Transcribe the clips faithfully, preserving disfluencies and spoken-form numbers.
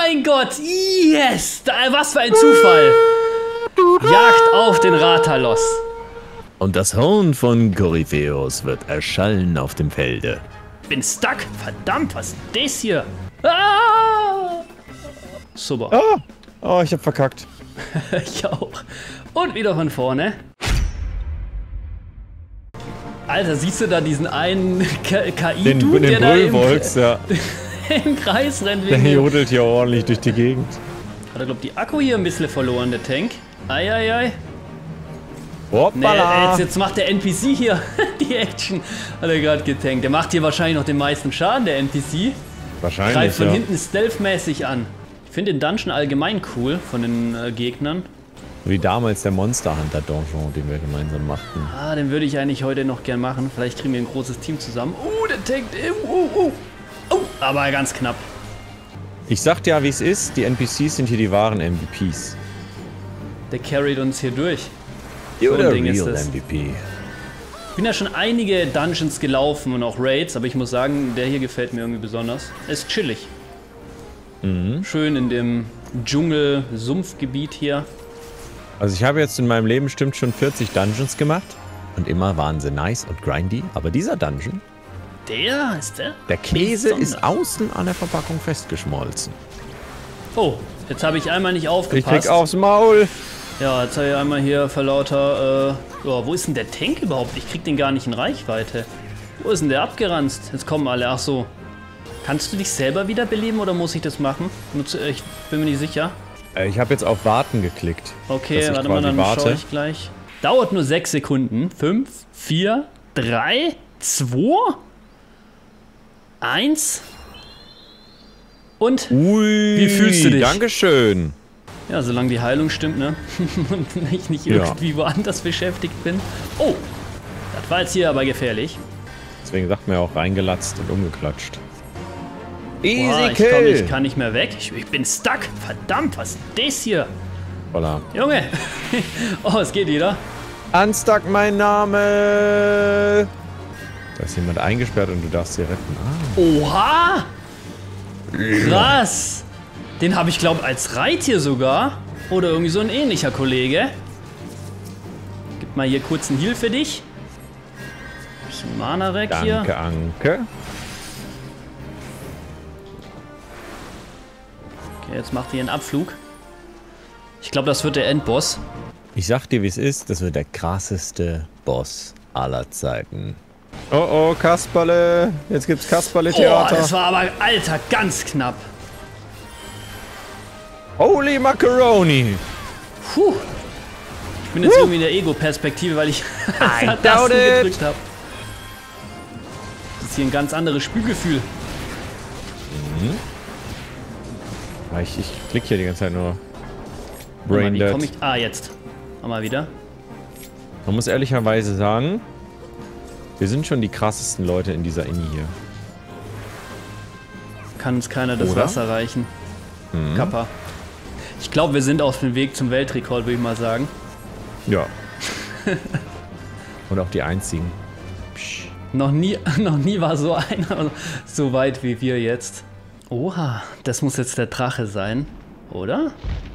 mein Gott! Yes! Was für ein Zufall! Jagd auf den Rathalos. Und das Horn von Korypheus wird erschallen auf dem Felde. Bin stuck. Verdammt, was ist das hier? Ah! Super. Ah! Oh, ich hab verkackt. Ich auch. Und wieder von vorne. Alter, siehst du da diesen einen K I-Dude, den der da im, Brüllwolks, ja. im Kreis rennt? Der Wegen jodelt hier ordentlich durch die Gegend. Hat er, glaub die Akku hier ein bisschen verloren, der Tank. Eieiei. Ei, ei. Hoppala. Nee, jetzt, jetzt macht der N P C hier die Action. Hat er gerade getankt. Der macht hier wahrscheinlich noch den meisten Schaden, der N P C. Wahrscheinlich, Greift von ja. hinten stealth-mäßig an. Ich finde den Dungeon allgemein cool von den äh, Gegnern. Wie damals der Monster Hunter Donjon, den wir gemeinsam machten. Ah, den würde ich eigentlich heute noch gern machen. Vielleicht kriegen wir ein großes Team zusammen. Oh, der tankt. Oh, oh, oh. Aber ganz knapp. Ich sag dir ja, wie es ist. Die N P Cs sind hier die wahren M V Ps. Der carried uns hier durch. So ein der Ding ist real das. M V P. Ich bin ja schon einige Dungeons gelaufen und auch Raids, aber ich muss sagen, der hier gefällt mir irgendwie besonders. Er ist chillig. Mhm. Schön in dem Dschungel-Sumpfgebiet hier. Also ich habe jetzt in meinem Leben bestimmt schon vierzig Dungeons gemacht. Und immer waren sie nice und grindy. Aber dieser Dungeon, Der ist der? der Käse Besonders. ist außen an der Verpackung festgeschmolzen. Oh, jetzt habe ich einmal nicht Ich aufgepasst. krieg aufs Maul. Ja, jetzt habe ich einmal hier vor lauter, äh, oh, wo ist denn der Tank überhaupt? Ich krieg den gar nicht in Reichweite. Wo ist denn der abgeranzt? Jetzt kommen alle, ach so. Kannst du dich selber wiederbeleben oder muss ich das machen? Ich bin mir nicht sicher. Ich habe jetzt auf Warten geklickt. Okay, dass ich warte mal, quasi dann warte. schaue ich gleich. Dauert nur sechs Sekunden. Fünf, vier, drei, zwei, eins. Und? Ui, Wie fühlst du dich? Dankeschön. Ja, solange die Heilung stimmt, ne? Und ich nicht Ja. irgendwie woanders beschäftigt bin. Oh, das war jetzt hier aber gefährlich. Deswegen sagt man ja auch reingelatzt und umgeklatscht. Easy Boah, ich, Kill. komm, ich kann nicht mehr weg. Ich, ich bin stuck. Verdammt, was ist das hier? Voilà. Junge. Oh, es geht wieder. Unstuck mein Name. Da ist jemand eingesperrt und du darfst sie retten. Ah. Oha! Krass! Den habe ich, glaube als Reittier sogar. Oder irgendwie so ein ähnlicher Kollege. Gib mal hier kurz einen Heal für dich. Bisschen Mana-Rack hier. Danke, Anke. Okay, jetzt macht ihr einen Abflug. Ich glaube, das wird der Endboss. Ich sag dir, wie es ist. Das wird der krasseste Boss aller Zeiten. Oh oh, Kasperle. Jetzt gibt's Oh, Kasperle-Theater. das war aber, Alter, ganz knapp. Holy Macaroni. Puh. Ich bin jetzt Woo. irgendwie in der Ego-Perspektive, weil ich I Tasten doubt it. gedrückt habe. Das ist hier ein ganz anderes Spielgefühl. Mhm. Ich, ich klick hier die ganze Zeit nur. Warte mal, Brain wie Dead. komm ich? Ah, jetzt. Mal wieder. Man muss ehrlicherweise sagen, wir sind schon die krassesten Leute in dieser Inni hier. Kann uns keiner das Oder? Wasser reichen. Mhm. Kappa. Ich glaube, wir sind auf dem Weg zum Weltrekord, würde ich mal sagen. Ja. Und auch die einzigen. Psch. Noch nie, noch nie war so einer so weit wie wir jetzt. Oha, das muss jetzt der Drache sein, oder?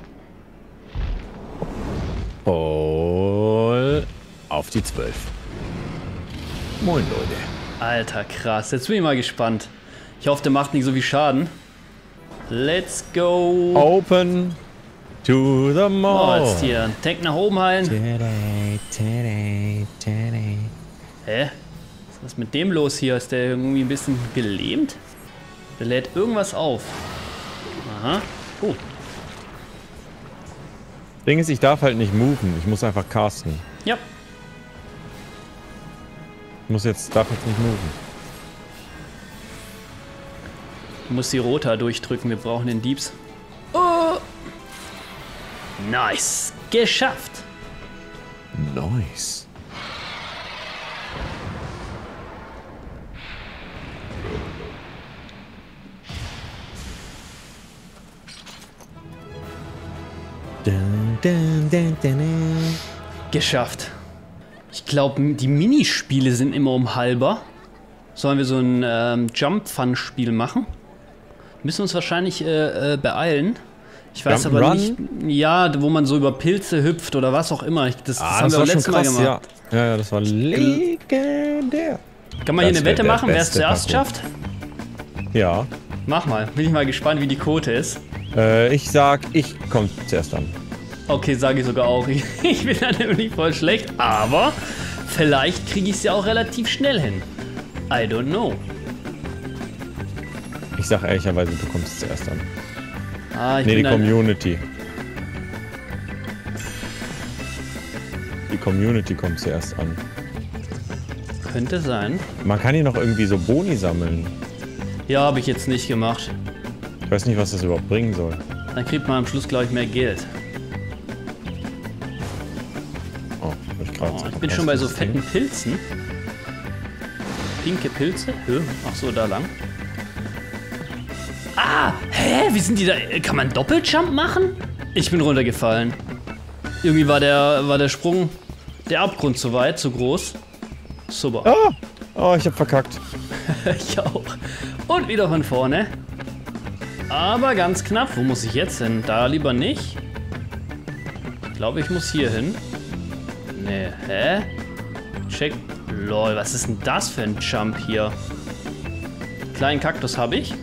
Voll auf die zwölf. Moin, Leute. Alter, krass. Jetzt bin ich mal gespannt. Ich hoffe, der macht nicht so viel Schaden. Let's go. Open to the Oh, mall. jetzt hier. Tank nach oben heilen. Today, today, today. Hä? Was ist mit dem los hier? Ist der irgendwie ein bisschen gelähmt? Der lädt irgendwas auf. Aha. Oh. Ding ist, ich darf halt nicht moven. Ich muss einfach casten. Ja. Ich muss jetzt, darf jetzt nicht moven. Du musst die Rota durchdrücken. Wir brauchen den Diebs. Oh. Nice. Geschafft. Nice. Dun, dun, dun, dun, dun. Geschafft. Ich glaube, die Minispiele sind immer um halber. Sollen wir so ein ähm, Jump-Fun-Spiel machen? Müssen uns wahrscheinlich äh, äh, beeilen. Ich weiß Jump aber Run? nicht, ja, wo man so über Pilze hüpft oder was auch immer. Ich, das, das Ah, haben das wir war beim schon letzten Mal krass, gemacht. ja. Ja, ja, das war legendär. Kann man hier Das eine wär Wette der machen, wer es beste zuerst Parcours. schafft? Ja. Mach mal. Bin ich mal gespannt, wie die Quote ist. Äh, ich sag, ich komm zuerst an. Okay, sage ich sogar auch. Ich, ich bin da nämlich voll schlecht, aber vielleicht kriege ich es ja auch relativ schnell hin. I don't know. Ich sag ehrlicherweise, du kommst zuerst an. Ah, ich Nee, die bin ein, Community. Die Community kommt zuerst an. könnte sein. Man kann hier noch irgendwie so Boni sammeln. Ja, habe ich jetzt nicht gemacht. Ich weiß nicht, was das überhaupt bringen soll. Dann kriegt man am Schluss, glaube ich, mehr Geld. Oh, hab ich gerade. Oh, ich bin schon bei so fetten Pilzen. Pinke Pilze? Hö? Ach so, da lang. Ah! Hä? Wie sind die da? Kann man Doppeljump machen? Ich bin runtergefallen. Irgendwie war der, war der Sprung, der Abgrund zu weit, zu groß. Super. Ah! Oh, ich hab verkackt. Ich auch. Und wieder von vorne. Aber ganz knapp. Wo muss ich jetzt hin? Da lieber nicht. Ich glaube, ich muss hier hin. Nee, hä? Check. Lol, was ist denn das für ein Jump hier? Kleinen Kaktus habe ich.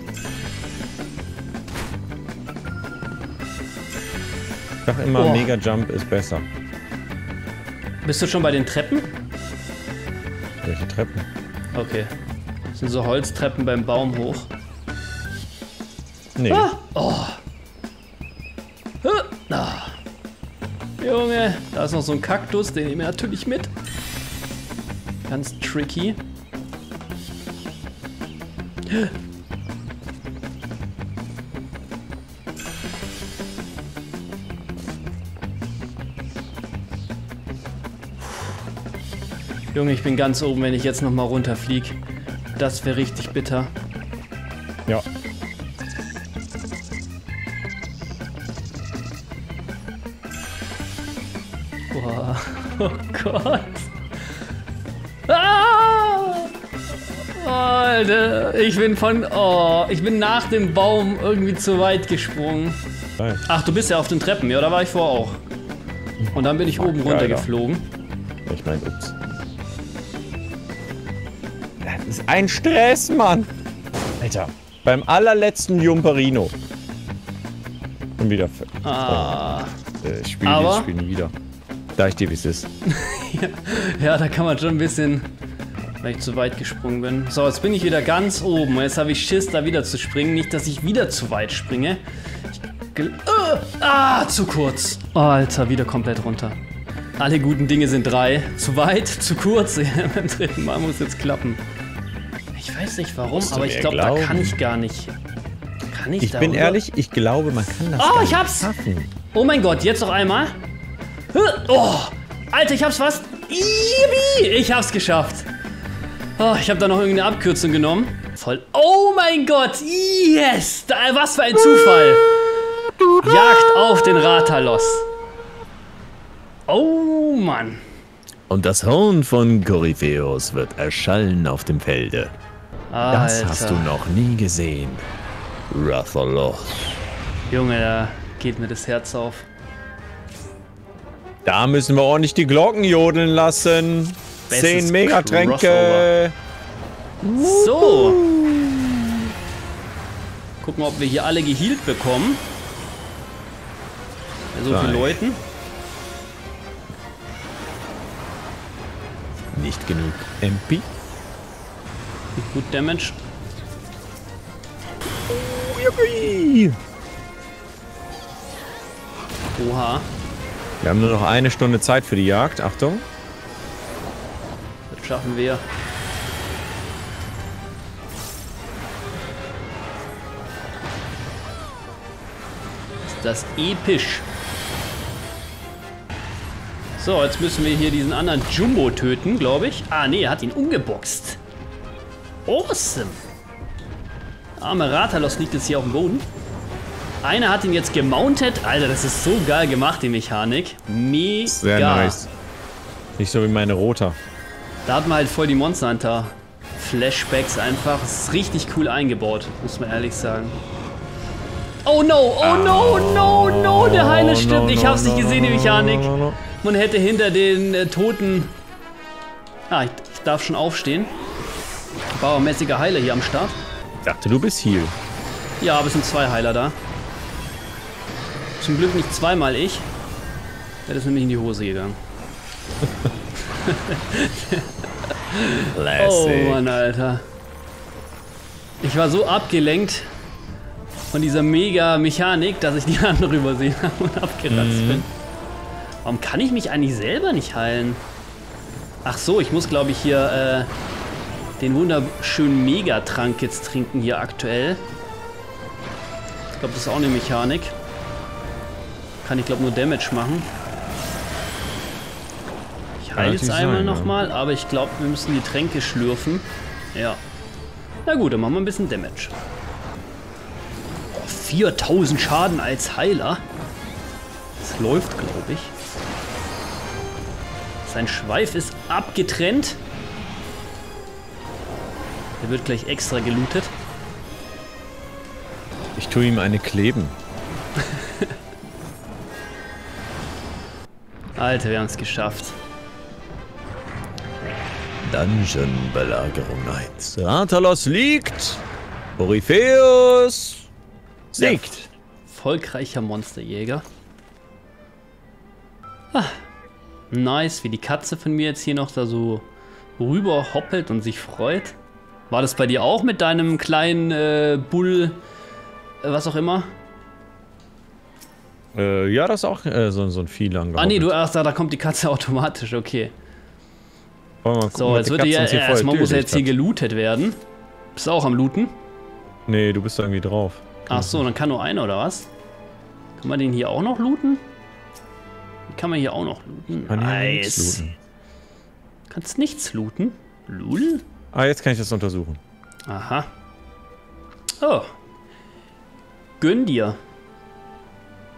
Ich sag immer, Oh. Mega Jump ist besser. Bist du schon bei den Treppen? Welche Treppen? Okay. Das sind so Holztreppen beim Baum hoch. Nee. Ah! Oh. Ah. Junge, da ist noch so ein Kaktus, den nehme ich natürlich mit. Ganz tricky. Junge, ich bin ganz oben, wenn ich jetzt noch mal runterfliege. Das wäre richtig bitter. Ja. Boah. Oh Gott. Ah! Alter, ich bin von... Oh, ich bin nach dem Baum irgendwie zu weit gesprungen. Nein. Ach, du bist ja auf den Treppen, ja, da war ich vorher auch. Und dann bin ich oben Geiler. runtergeflogen. Ich mein, ups. Das ist ein Stress, Mann. Alter, beim allerletzten Jumperino. Und wieder. Ah. Äh, ich spiele Aber- dieses Spiel nie wieder. Da ich dir, wie es ist. Ja, da kann man schon ein bisschen... Weil ich zu weit gesprungen bin. So, jetzt bin ich wieder ganz oben. Jetzt habe ich Schiss, da wieder zu springen. Nicht, dass ich wieder zu weit springe. Ich gel- uh, ah, zu kurz. Oh, Alter, wieder komplett runter. Alle guten Dinge sind drei. Zu weit, zu kurz. Ja, beim dritten Mal muss jetzt klappen. Ich weiß nicht warum, Musst du aber ich mir glaube, da glauben. kann ich gar nicht. Kann ich Ich da bin rüber? ehrlich, ich glaube, man kann das Oh, gar ich nicht hab's. schaffen. Oh mein Gott, jetzt noch einmal. Oh, Alter, ich hab's fast. Yippie, ich hab's geschafft. Oh, ich habe da noch irgendeine Abkürzung genommen. Voll. Oh mein Gott, yes! Da, was für ein Zufall. Jagd auf den Rathalos. Oh Mann. Und das Horn von Koryphäus wird erschallen auf dem Felde. Das Alter. hast du noch nie gesehen. Rathalos. Junge, da geht mir das Herz auf. Da müssen wir ordentlich die Glocken jodeln lassen. Bestes Zehn Megatränke. Crossover. So. Gucken, ob wir hier alle gehealt bekommen. Bei so vielen Nein. Leuten. Nicht genug M P. Gut Damage. Juppie. Oha. Wir haben nur noch eine Stunde Zeit für die Jagd. Achtung. Das schaffen wir. Ist das episch. So, jetzt müssen wir hier diesen anderen Jumbo töten, glaube ich. Ah, nee, er hat ihn umgeboxt. Awesome. Arme Rathalos liegt jetzt hier auf dem Boden. Einer hat ihn jetzt gemountet. Alter, das ist so geil gemacht, die Mechanik. Mega. Sehr nice. Nicht so wie meine Roter. Da hat man halt voll die Monster Hunter Flashbacks einfach. Das ist richtig cool eingebaut, muss man ehrlich sagen. Oh no, oh no, no, no, der Heiler stirbt. no, Ich no, hab's nicht no, gesehen, die no, Mechanik. no, no, no. Man hätte hinter den äh, Toten... Ah, ich, ich darf schon aufstehen. Bauermäßiger Heiler hier am Start. Ich dachte, du bist Heal. Ja, aber es sind zwei Heiler da. Zum Glück nicht zweimal ich. Der ist nämlich in die Hose gegangen. Oh Mann, Alter. Ich war so abgelenkt von dieser mega Mechanik, dass ich die anderen übersehen habe und abgeratzt Mhm. bin. Warum kann ich mich eigentlich selber nicht heilen? Ach so, ich muss glaube ich hier äh, den wunderschönen Megatrank jetzt trinken hier aktuell. Ich glaube, das ist auch eine Mechanik. Kann ich glaube nur Damage machen. Ich heile jetzt einmal nochmal, aber ich glaube, wir müssen die Tränke schlürfen. Ja. Na gut, dann machen wir ein bisschen Damage. Oh, viertausend Schaden als Heiler. Das läuft, glaube ich. Sein Schweif ist abgetrennt. Der wird gleich extra gelootet. Ich tue ihm eine kleben. Alter, wir haben es geschafft. Dungeon-Belagerung eins. Rathalos liegt. Corypheus siegt. Erfolgreicher Monsterjäger. Ah, nice, wie die Katze von mir jetzt hier noch da so rüber hoppelt und sich freut. War das bei dir auch mit deinem kleinen äh, Bull, äh, was auch immer? Äh, ja, das ist auch äh, so, so ein Vieh lang. Ah nee, du, ach, da, da kommt die Katze automatisch, okay. Mal gucken, So, jetzt wird ja erstmal muss er jetzt hier gelootet werden. Bist du auch am Looten? Nee, du bist da irgendwie drauf. Ach so, dann kann nur einer oder was? Kann man den hier auch noch looten? Kann man hier auch noch looten? Kann ja Nice. nichts looten. Kannst nichts looten? Lul? Ah, jetzt kann ich das untersuchen. Aha. Oh. Gönn dir.